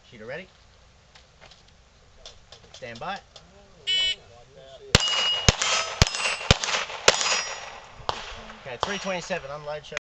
Shooter ready. Stand by. Okay, 327, unload, show.